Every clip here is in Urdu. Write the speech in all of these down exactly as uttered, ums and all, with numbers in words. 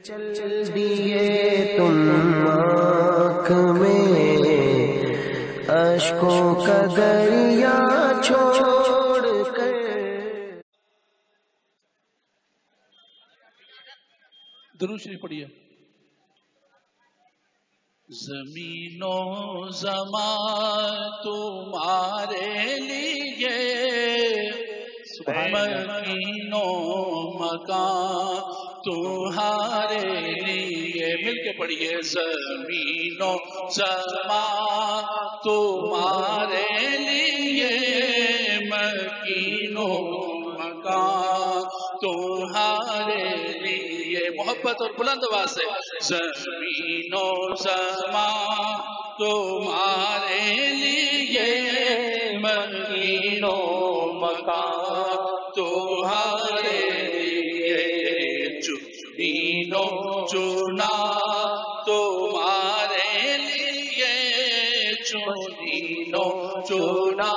چل دیے تم آنکھ میں اشکوں کا دریا چھوڑ کر. درود شریف پڑھیے. زمین و زمان تمہارے لیے، مکین و مکان تمہارے لیے. مل کے پڑھیے. زمین و زمان تمہارے لیے، مکین و مکان تمہارے لیے. محبت اور بلند آواز سے. زمین و زمان تمہارے لیے، مکین و مکان تمہارے لیے. چنین و چنا تمہارے لیے، چنین و چنا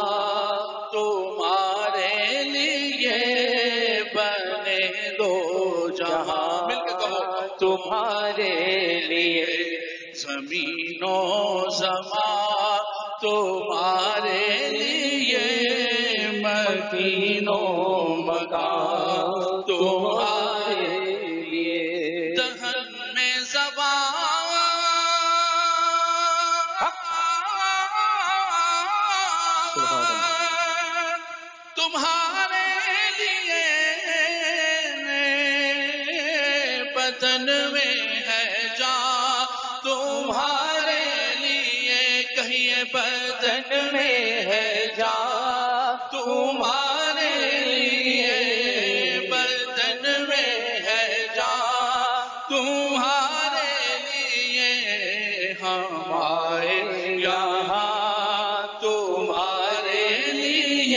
تمہارے لیے. بنے دو جہاں، مل کے کہو، تمہارے لیے. زمین و زمان تمہارے لیے، مکین و مکان تمہارے لیے. دہن میں زبان تمہارے لیے، بدن میں ہے جان تمہارے لیے. کہیے بدن میں ہے جان تمہارے لیے، بدن میں ہے جان تمہارے لیے. ہمارے یہاں تمہارے لیے،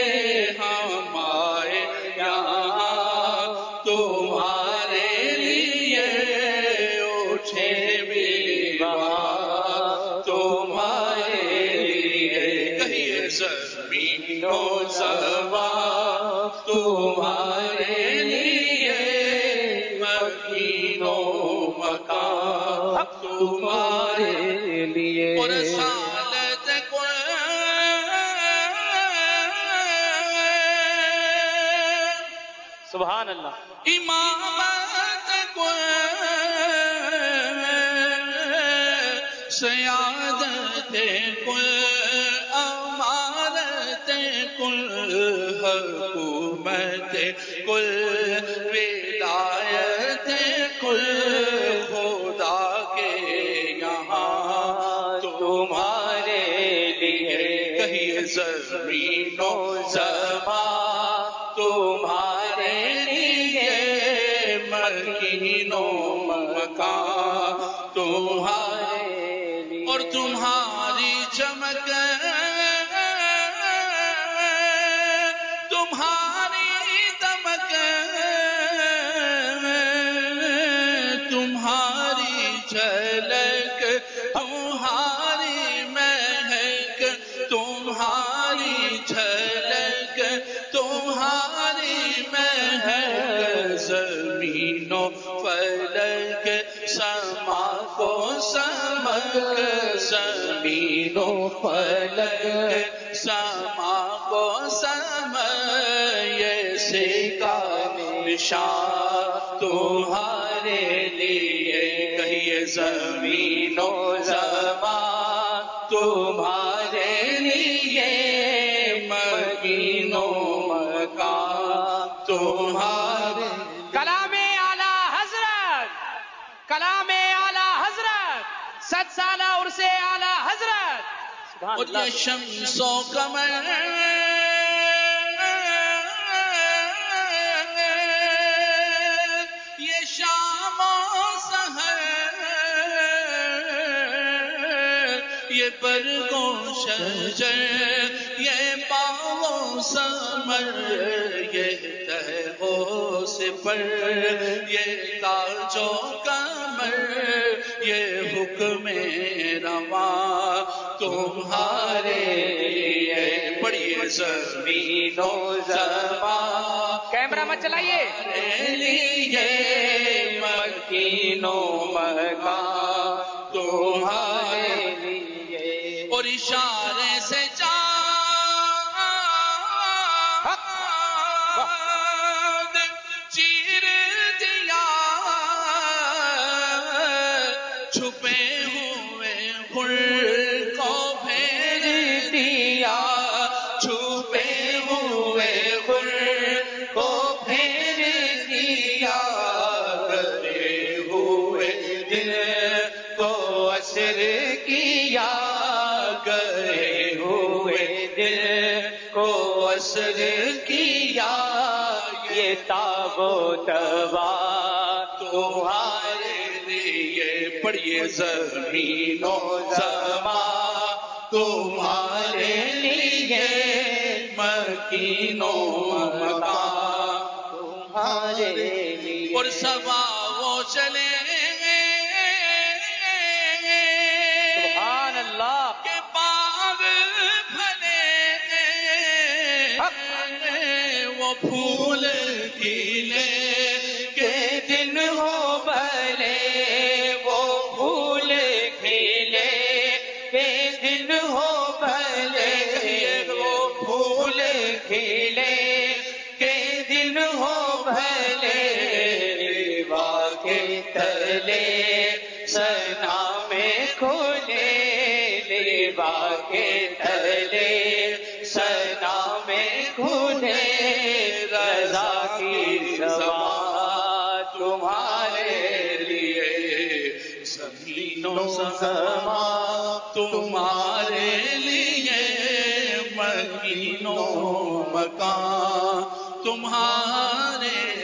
ہمارے یہاں تمہارے لیے. اٹھے بھی وہاں تمہارے لیے. کہیے زمین و زمان تمہارے لیے، مکین و مکان تمہارے لیے. اور رسالت کو سبحان اللہ. امامت کو سیادت کل، امارت کل، حکومت کل، ولایت کل، خدا کے یہاں تمہارے لیے. کہیے زمین و زمان تمہارے لیے، مکین و مکان تمہارے لیے. اور تمہاری چمک، تمہاری دمک، تمہاری جھلک، تمہاری مہک، تمہاری جھلک، تمہاری مہک. زمین و فلک سما کو سمک، زمین و فلک سما کو سمک. یہ سکا نشان تمہارے لیے. کہیے زمین و زمان تمہارے لیے، مکین و مکان تمہارے. کلام اعلی حضرت، کلام اعلی حضرت، ست سالہ عرص اعلی حضرت. سبحان اور اللہ. یہ شمس و قمر یہ شام و سحر، یہ برگ و شجر، یہ باغ و ثمر، یہ تہ و سپر، یہ تاج و کمر، یہ حکم رواں تمہارے لیے. پڑھیے. زمین و زمان کیمرہ مت چلائیے. لیے، مکینوں مکان تمہارے لیے اور اشارے سے چاند چیر دیا چھپے ہوئے خور کو پھیر دیا چھپے ہوئے خور کو پھیر دیا کرے ہوئے دل کو اثر کیا کرے ہوئے دل کو اثر کیا یہ تاب و تبا تمہارے لیے پڑھیے زمین و زمان تمہارے لیے مکین و مکان تمہارے لیے اور سبا وہ چلے سبحان اللہ کہ باغ پھلے وہ پھول کھلے کہ دن ہو بھلے وہ پھول کھلے کہ دن ہو بھلے وہ پھول کھلے کہ دن ہو بھلے واقع تلے سنا میں کھلے لیوا کے تلے سنا میں کھلے رضا کی زبان تمہارے لیے زمین و زمان تمہارے لیے مکین و مکان تمہارے